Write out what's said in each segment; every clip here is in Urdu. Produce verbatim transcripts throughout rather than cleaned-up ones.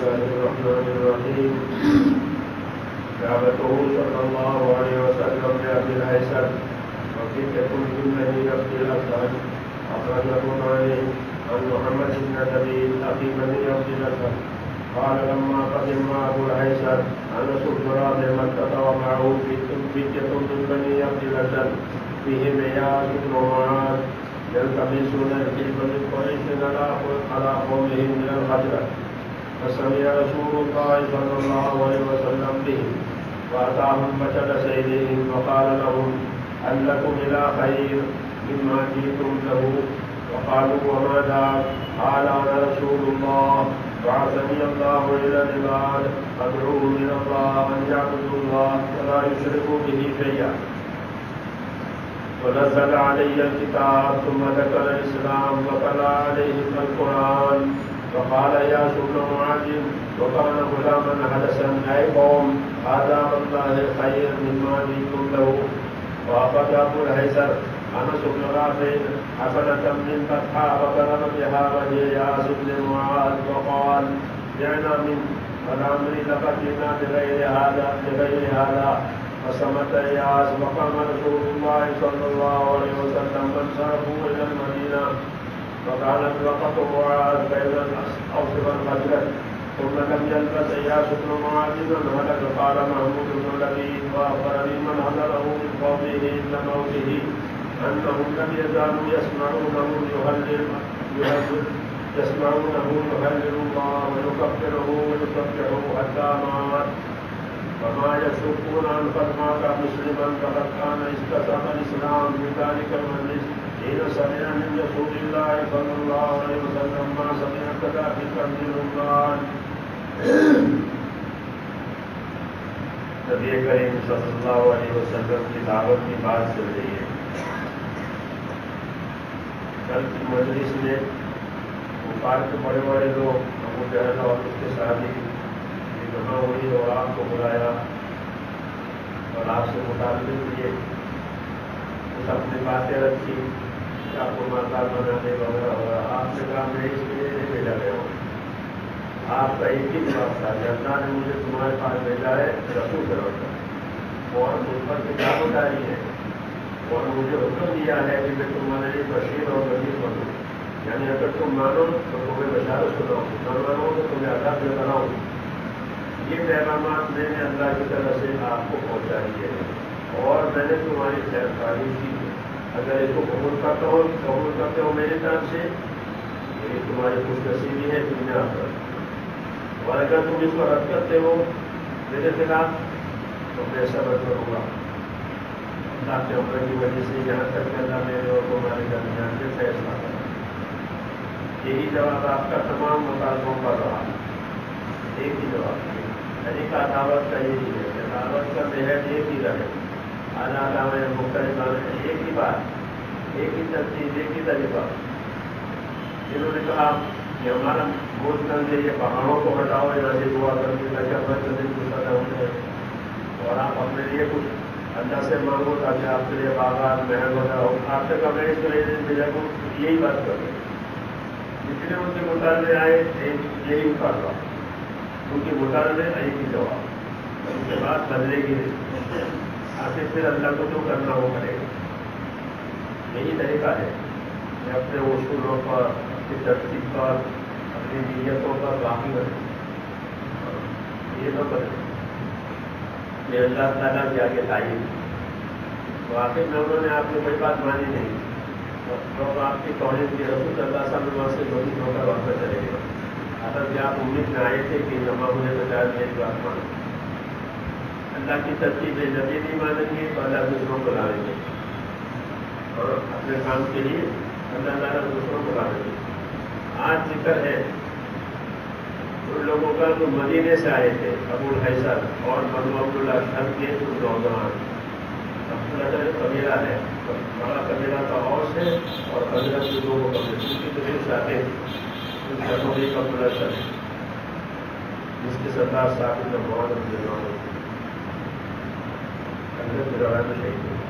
الله الرحمن الرحيم. دعوته صلى الله عليه وسلم بأبي الهيثم وفتية من بني عبد الأسد أخرجه عليه عن محمد بن لبيد أخي بني عبد الأسد قال لما قدم أبو الهيثم أنس بن رافع مكة ومعه فتية من بني عبد الأسد فيهم إياس بن معاذ يلتمسون الكلب من قريش على قومهم من الهجرة فسمع رسول الله صلى الله عليه وسلم بهم وأتاهم فجلس إليهم وقال لهم هل لكم إلى خير مما جئتم له؟ وقالوا وما ذاك؟ قال أنا رسول الله بعثني الله إلى العباد أدعوهم إلى الله أن يعبدوا الله ولا يشركوا به شيئا ونزل علي الكتاب ثم ذكر الإسلام وتلا عليهم القرآن وقال يا بن معاذ وكان غلاما حدثا أي قوم هذا والله خير مما جئتم له. وأخذ أبو الهيثم أنس بن رافع حسنة من فتحى وكرم بها وهي إياس بن معاذ وقال جئنا من الأمر لقد جئنا بغير هذا بغير هذا فصمت إياس وقام رسول الله صلى الله عليه وسلم فانصرفوا إلى المدينة وكانت وقت معاذ بين الأوس والخزرج ثم لم يلبث إياس بن معاذ من هلك. قال محمود بن لبيد وأخبرني من حضره من قومه عند موته أنهم لم يزالوا يسمعونه يهلل يهلل يسمعونه يهلل الله ويكفره ويسبحه حتى مات وما يشكون أن قد مات مسلما فقد كان استسلم الإسلام بذلك المجلس حين سمع من رسول الله صلى الله عليه وسلم ما سمع كذلك تنزيل الله. نبی کریم صلی اللہ علیہ وسلم کی دعوت کی بات چل رہی ہے. کل کی مجلس میں کفار کے بڑے بڑے لوگ ابو جہل اور اس کے ساتھی جمع ہوئی اور آپ کو بلایا اور آپ سے مطالبے کیے کچھ اپنی باتیں رکھی کہ آپ کو ماتا بنانے وغیرہ وغیرہ. آپ نے کہا میں اس لیے نہیں بھیجا گیا ہوں. آپ کا ایک ہی جواب تھا کہ اللہ نے مجھے تمہارے پاس بھیجا ہے رسول کرو اور مجھ پر کتاب اتاری ہے اور مجھے حکم دیا ہے کہ میں تمہارے لیے بشیر اور نذیر بنوں. یعنی اگر تم مانو تو تمہیں بشارت سناؤں, نہ مانو تو تمہیں عذاب میں بناؤں. یہ پیغامات میں نے اللہ کی طرف سے آپ کو پہنچائی ہے اور میں نے تمہاری خیر خواہی کی. اگر اس کو قبول کرتا ہو قبول کرتے ہو میری طرف سے یہ تمہاری خوش نصیبی ہے دنیا پر, اور اگر تم اس کو رد کرتے ہو میرے خلاف تو میں صبر کروں گا. اللہ کے عمر کی وجہ سے یہاں تک کہ اللہ میرے اور تمہارے درمیان سے فیصلہ کرا. یہی جواب آپ کا تمام مطالبوں پر رہا. ایک ہی جواب طریقہ دعوت کا یہی ہے کہ دعوت کا محض ایک ہی رہے. اعلیٰ میں مختلف ایک ہی بات, ایک ہی ترتیب, ایک ہی طریقہ. انہوں نے کہا کہ ہمارا بوجھ کر دے یہ پہاڑوں کو ہٹاؤ یہاں سے دعا کر کے تاکہ ہمارے دن کو سزا ہو جائے اور آپ اپنے لیے کچھ اللہ سے مانگو تاکہ آپ کے لیے باغات محل وغیرہ ہو. آپ سے کہا میں اس کو بھیجا کو یہی بات کروں. جتنے ان کے مطالبے آئے یہی مطالبہ, ان کے مطالبے ایک ہی جواب. اس کے بعد بدلے گی آخر پھر اللہ کو جو کرنا وہ کرے گا. یہی طریقہ ہے کہ اپنے اصولوں پر, اپنی ترتیب پر, اپنی نیتوں پر باقی بنے. یہ تو کرے یہ اللہ تعالیٰ کے آگے تعین. تو آخر میں انہوں نے آپ نے کوئی بات مانی نہیں. لوگ آپ کی توہین کی رسول صلی اللہ علیہ وسلم وہاں سے دونوں ہو کر واپس چلے گئے. اگر کہ آپ امید میں آئے تھے کہ جمع ہونے کے بجائے میری بات مانو. اللہ کی ترتیب نبی نہیں مانیں گے تو اللہ دوسروں کو لائیں گے اور اپنے کام کے لیے اللہ تعالیٰ دوسروں کو لائیں گے. آج ذکر ہے ان لوگوں کا جو مدینے سے آئے تھے ابو الہیثم اور بنو عبداللہ اشہر کے نوجوان. قبیلہ ہے, بڑا قبیلہ کا اوس ہے اور حضرت کے دو قبیلے کی قبیل سے آتے ہیں. ایک عبداللہ اشہر جس کے سردار صاحب نے بہت حضرت کے دوران میں شہید ہوئے.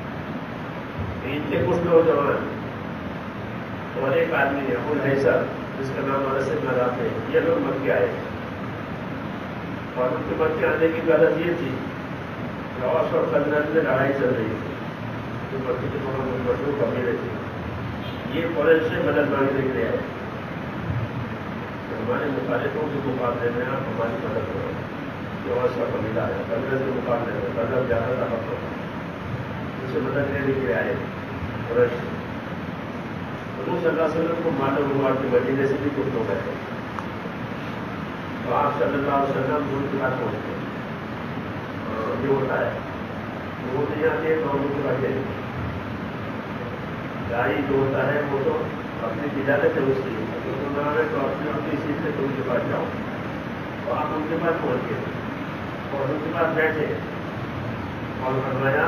ان کے کچھ نوجوان اور ایک آدمی ابو الہیثم جس کا نام عرص مراتے ہیں، یہ لوگ مکے آئے اور ان کے مکے آنے کی غرض یہ تھی کہ اوس اور خزرج میں لڑائی چل رہی تھی، جو مکے کے تھوڑا مشہور قبیلے تھے، یہ قریش سے مدد مانگنے کے لیے آئے کہ ہمارے مخالفوں کے مقابلے میں آپ ہماری مدد کرو، جو اوس کا قبیلہ ہے خزرج کے مقابلے میں خزرج زیادہ طاقت ہوگا، ان سے مدد لینے کے لیے آئے قریش۔ حضور صلی اللہ علیہ وسلم کو معلوم ہوا کہ مدینے سے بھی کچھ لوگ آئے، تو آپ صلی اللہ علیہ وسلم دور کے بعد پہنچتے یہ ہوتا ہے وہ تو یہاں کے لوگوں کے بچے گاڑی جو ہوتا ہے وہ تو اپنی تجارت ہے اس کی، تو اپنی اپنی سیٹ سے ان کے پاس جاؤ، تو آپ ان کے پاس پہنچ گئے اور ان کے پاس بیٹھے اور فرمایا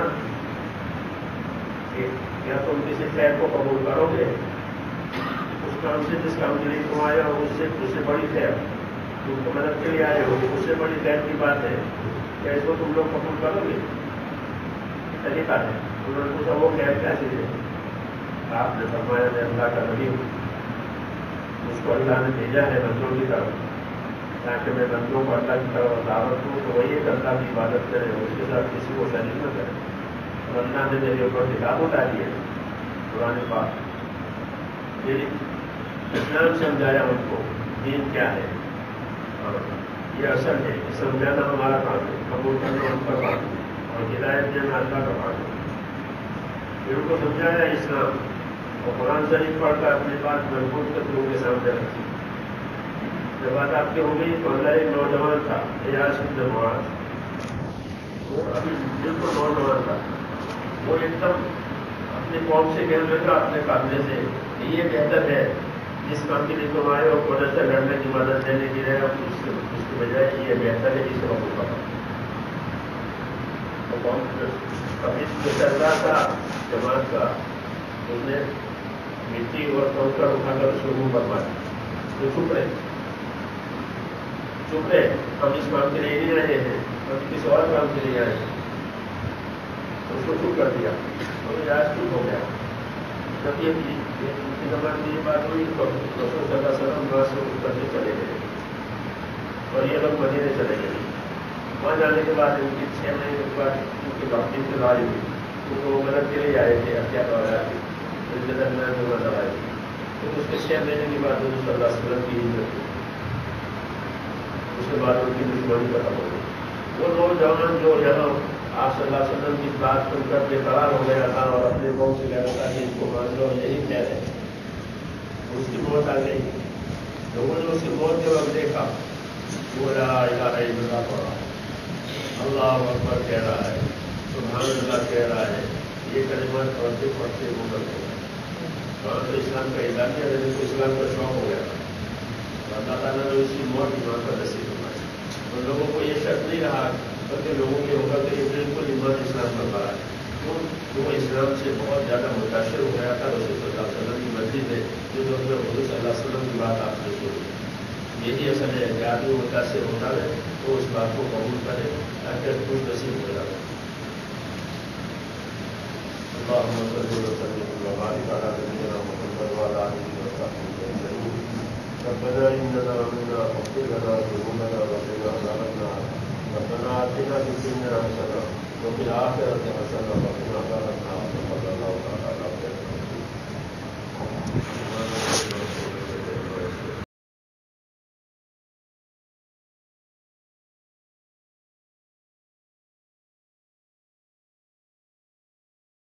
کہ کیا تم کسی خیر کو قبول کرو گے، اس کام سے جس کام کے لیے تم آئے ہو اس سے اس سے بڑی خیر، تم کو مدد کے لیے آئے ہو اس سے بڑی خیر کی بات ہے، کیا اس کو تم لوگ قبول کرو گے؟ طریقہ ہے، انہوں نے پوچھا وہ خیر کیا چیز ہے؟ آپ نے فرمایا میں اللہ کا نبی ہوں، اس کو اللہ نے بھیجا ہے بندوں کی طرف تاکہ میں بندوں کو اللہ کی طرف دعوت دوں تو وہی ایک اللہ کی عبادت کرے، اس کے ساتھ کسی کو شریک نہ کرے، اور اللہ نے میرے اوپر کتاب ڈالی ہے قرآن پاک، میری اسلام سمجھایا ان کو دین کیا ہے، اور یہ اصل ہے، سمجھانا ہمارا کام ہے، قبول کرنا ان کا کام ہے، اور ہدایت دینا اللہ کا کام ہے۔ پھر ان کو سمجھایا اسلام، اور قرآن شریف پڑھ کر اپنی بات مضبوط کر لوگوں کے سامنے رکھی۔ جب بات آپ کی ہو گئی تو اللہ ایک نوجوان تھا ایاس بن معاذ، وہ ابھی بالکل نوجوان تھا، وہ ایک دم اپنی قوم سے کہنے لگا اپنے قابلے سے کہ یہ بہتر ہے جس کام کے لیے تم آئے ہو قریش سے لڑنے کی مدد دینے کی رہے اس کے اس کی بجائے یہ بہتر ہے اسے قبول کرو۔ ابھی جو چل رہا تھا جماعت کا، اس نے مٹی اور کنکر اٹھا کر اس کو منہ پر مارا، تو چپ رہے چپ رہے ہم اس کام کے لیے نہیں رہے ہیں، ہم کسی اور کام کے لیے آئے ہیں، اس کو چپ کر دیا اور آج چپ ہو گیا۔ جب یہ زبان کی یہ بات ہوئی تو رسول صلی اللہ علیہ وسلم وہاں سے اٹھ کر کے چلے گئے اور یہ لوگ مدینے چلے گئے۔ وہاں جانے کے بعد ان کی چھ مہینے کے بعد ان کی واپسی سے لڑائی ہوئی، کیونکہ وہ مدد کے لیے آئے تھے احتیاط وغیرہ کی، ان کے درمیان جو لڑائی تھی، پھر اس کے چھ مہینے کے بعد حضور صلی اللہ علیہ وسلم کی ہجرت ہوئی، اس کے بعد ان کی دشمنی ختم ہو گئی۔ وہ نوجوان جو یہاں آپ صلی اللہ علیہ وسلم کی بات سن کر بے قرار ہو گیا تھا اور اپنے قوم سے کہہ رہا تھا کہ اس کو مان لو یہی خیر ہے، اس کی موت آ گئی، لوگوں نے اس کی موت کے وقت دیکھا وہ لا الہ الا اللہ پڑھا، اللہ اکبر کہہ رہا ہے، سبحان اللہ کہہ رہا ہے، یہ کلمات پڑھتے پڑھتے وہ کر گئے، وہاں تو اسلام کا اعلانیہ دینے کو اسلام کا شوق ہو گیا تھا، اللہ تعالیٰ نے اس کی موت ایمان پر نصیب فرمائی، اور لوگوں کو یہ شک نہیں رہا بلکہ لوگوں کے ہوگا کہ یہ بالکل ایمان اسلام پر پڑا ہے، کیوں وہ اسلام سے بہت زیادہ متاثر ہو گیا تھا رسول صلی اللہ علیہ وسلم کی مسجد ہے جو دور میں حضور صلی اللہ علیہ وسلم کی بات آپ نے سنی، یہی اصل ہے کہ آدمی متاثر ہوتا ہے تو اس بات کو قبول کرے تاکہ خوش نصیب ہو جائے۔ اللهم صل وسلم وبارك على نبينا محمد وعلى آله وصحبه أجمعين۔ ربنا إننا آمنا فاغفر لنا ذنوبنا وقنا عذاب النار، ربنا آتنا في الدنيا حسنة وفي الآخرة حسنة وقنا عذاب النار، صلى الله تعالى